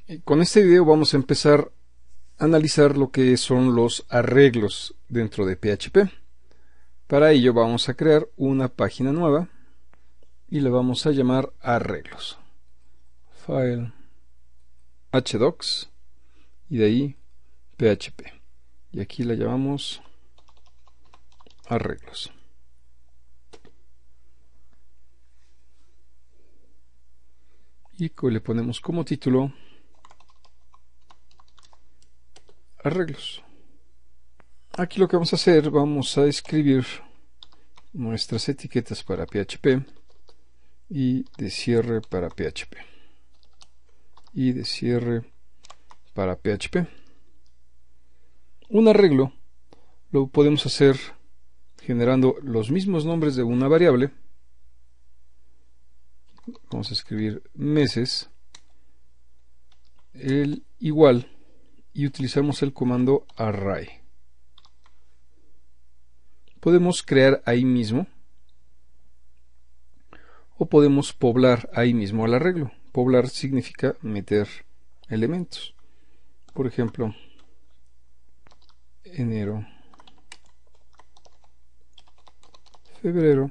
Con este video vamos a empezar a analizar lo que son los arreglos dentro de PHP. Para ello vamos a crear una página nueva y le vamos a llamar arreglos. File hdocs y de ahí PHP. Y aquí la llamamos arreglos. Y le ponemos como título arreglos. Aquí lo que vamos a hacer, vamos a escribir nuestras etiquetas para PHP y de cierre para PHP y de cierre para PHP. Un arreglo lo podemos hacer generando los mismos nombres de una variable. Vamos a escribir meses, el igual, y utilizamos el comando array. Podemos crear ahí mismo o podemos poblar ahí mismo el arreglo. Poblar significa meter elementos. Por ejemplo, enero, febrero,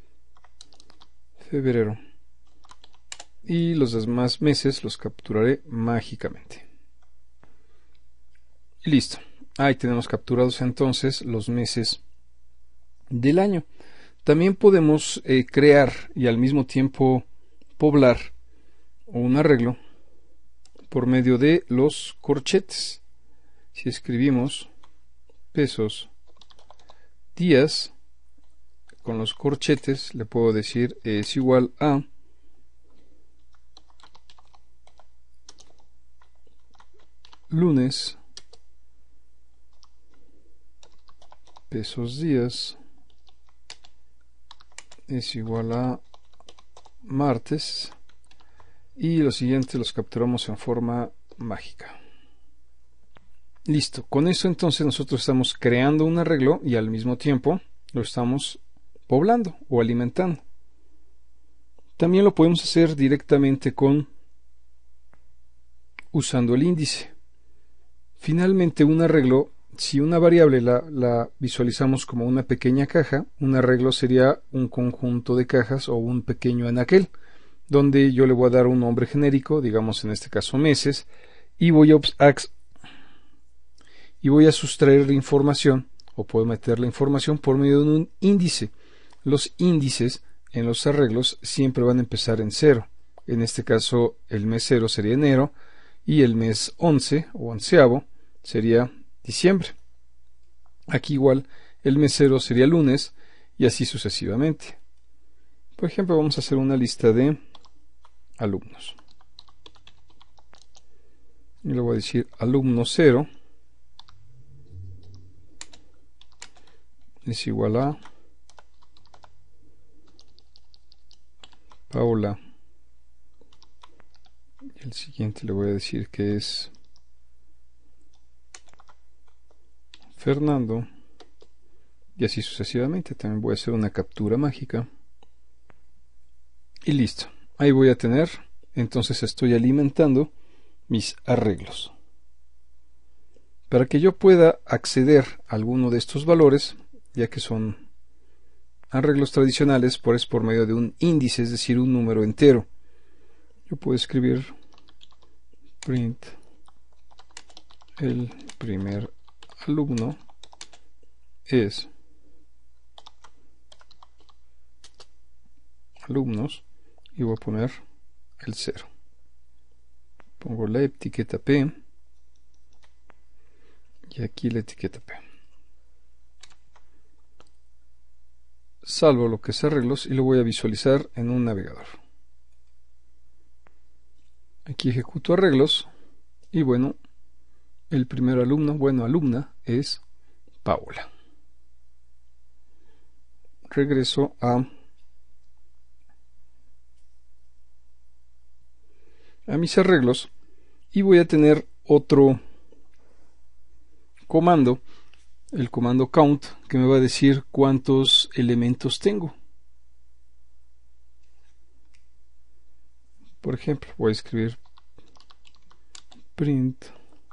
y los demás meses los capturaré mágicamente. Y listo. Ahí tenemos capturados entonces los meses del año. También podemos crear y al mismo tiempo poblar un arreglo por medio de los corchetes. Si escribimos pesos días con los corchetes, le puedo decir es igual a lunes pesos días es igual a martes, y los siguientes los capturamos en forma mágica. Listo, con eso entonces nosotros estamos creando un arreglo y al mismo tiempo lo estamos poblando o alimentando. También lo podemos hacer directamente usando el índice. Finalmente, un arreglo, si una variable la visualizamos como una pequeña caja, un arreglo sería un conjunto de cajas o un pequeño anaquel, donde yo le voy a dar un nombre genérico, digamos en este caso meses, y voy a sustraer la información, o puedo meter la información por medio de un índice. Los índices en los arreglos siempre van a empezar en 0. En este caso el mes 0 sería enero y el mes 11 o onceavo sería diciembre. Aquí igual el mes 0 sería lunes y así sucesivamente. Por ejemplo, vamos a hacer una lista de alumnos. Y le voy a decir alumno 0 es igual a Paula. El siguiente le voy a decir que es Fernando, y así sucesivamente. También voy a hacer una captura mágica y listo. Ahí voy a tener, entonces estoy alimentando mis arreglos. Para que yo pueda acceder a alguno de estos valores, ya que son arreglos tradicionales, pues por medio de un índice, es decir, un número entero, yo puedo escribir print el primer alumno es alumnos y voy a poner el 0. Pongo la etiqueta P y aquí la etiqueta P. Salvo lo que es arreglos y lo voy a visualizar en un navegador. Aquí ejecuto arreglos y bueno, el primer alumno, alumna es Paula. Regreso a mis arreglos y voy a tener otro comando, el comando count, que me va a decir cuántos elementos tengo. Por ejemplo, voy a escribir print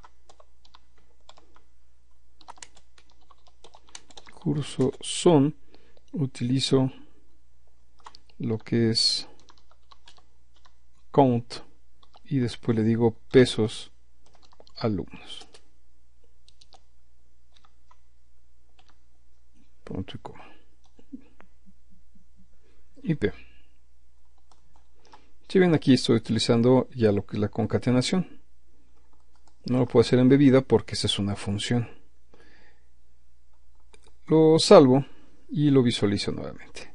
curso son, utilizo lo que es count y después le digo pesos alumnos. Punto y coma. IP. Si ven, aquí estoy utilizando ya lo que es la concatenación. No lo puedo hacer embebida porque esa es una función. Lo salvo y lo visualizo nuevamente.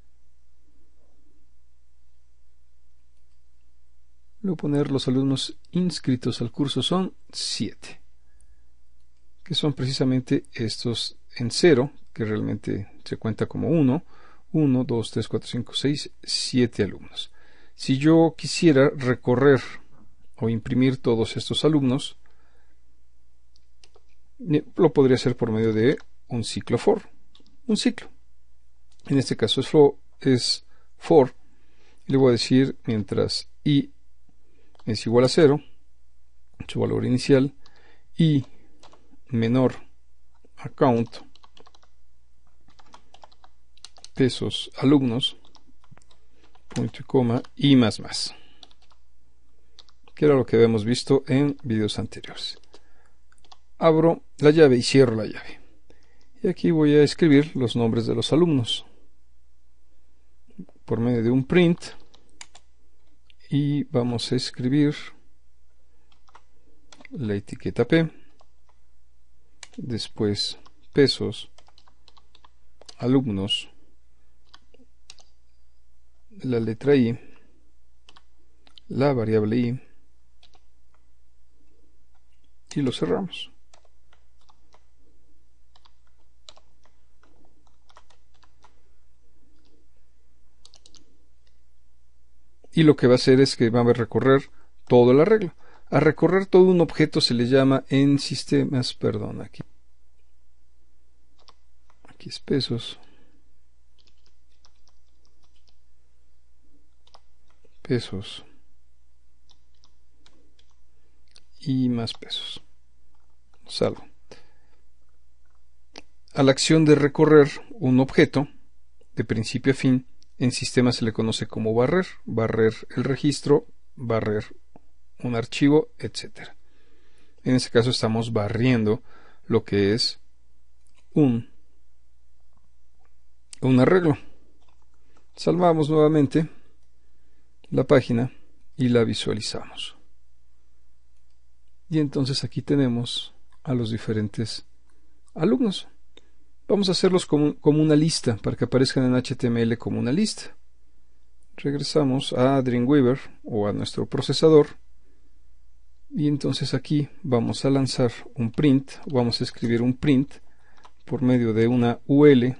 Luego poner los alumnos inscritos al curso son 7, que son precisamente estos en 0, que realmente se cuenta como 1, 2, 3, 4, 5, 6, 7 alumnos. Si yo quisiera recorrer o imprimir todos estos alumnos, lo podría hacer por medio de un ciclo for, un ciclo. En este caso es for, y le voy a decir mientras i es igual a 0, su valor inicial, y menor a count, pesos alumnos, punto y coma, y más, que era lo que habíamos visto en videos anteriores. Abro la llave y cierro la llave. Y aquí voy a escribir los nombres de los alumnos por medio de un print. Y vamos a escribir la etiqueta P, después pesos alumnos, la letra I, la variable I, y lo cerramos. Y lo que va a hacer es que va a recorrer todo el arreglo. A recorrer todo un objeto se le llama en sistemas, perdón, aquí es pesos, y más pesos, salvo. A la acción de recorrer un objeto de principio a fin, en sistema se le conoce como barrer, barrer el registro, barrer un archivo, etc. En este caso estamos barriendo lo que es un arreglo. Salvamos nuevamente la página y la visualizamos. Y entonces aquí tenemos a los diferentes alumnos. Vamos a hacerlos como una lista para que aparezcan en HTML como una lista. Regresamos a Dreamweaver o a nuestro procesador. Y entonces aquí vamos a lanzar un print, vamos a escribir un print por medio de una UL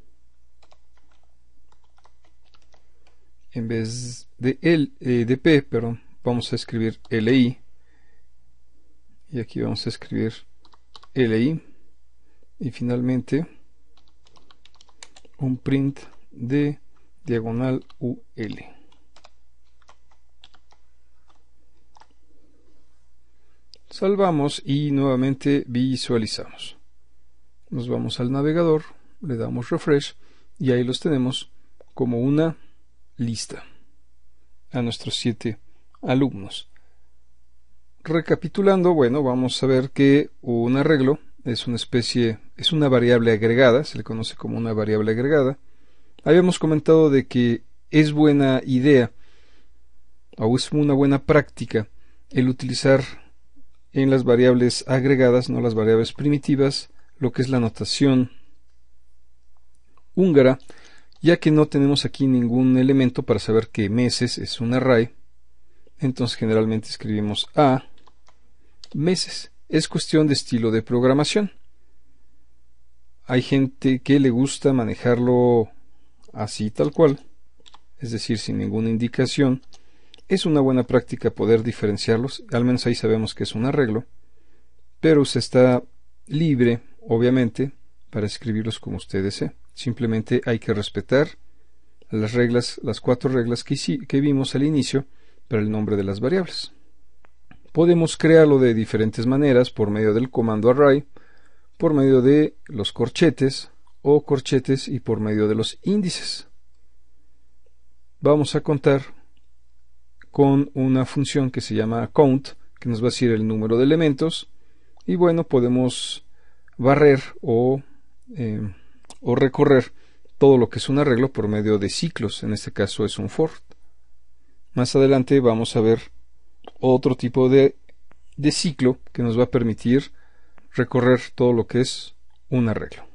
en vez de P, vamos a escribir LI, y aquí vamos a escribir LI, y finalmente un print de diagonal UL. Salvamos y nuevamente visualizamos. Nos vamos al navegador, le damos refresh y ahí los tenemos como una lista a nuestros 7 alumnos. Recapitulando, bueno, vamos a ver que un arreglo es una variable agregada, se le conoce como una variable agregada. Habíamos comentado de que es buena idea o es una buena práctica el utilizar en las variables agregadas, no las variables primitivas, lo que es la notación húngara, ya que no tenemos aquí ningún elemento para saber que meses es un array. Entonces generalmente escribimos a meses. Es cuestión de estilo de programación. Hay gente que le gusta manejarlo así tal cual, es decir, sin ninguna indicación. Es una buena práctica poder diferenciarlos, al menos ahí sabemos que es un arreglo, pero usted está libre, obviamente, para escribirlos como usted desee. Simplemente hay que respetar las reglas, las 4 reglas que vimos al inicio para el nombre de las variables. Podemos crearlo de diferentes maneras, por medio del comando array, por medio de los corchetes o corchetes y por medio de los índices. Vamos a contar con una función que se llama count, que nos va a decir el número de elementos, y bueno, podemos barrer o recorrer todo lo que es un arreglo por medio de ciclos. En este caso es un for. Más adelante vamos a ver otro tipo de ciclo que nos va a permitir recorrer todo lo que es un arreglo.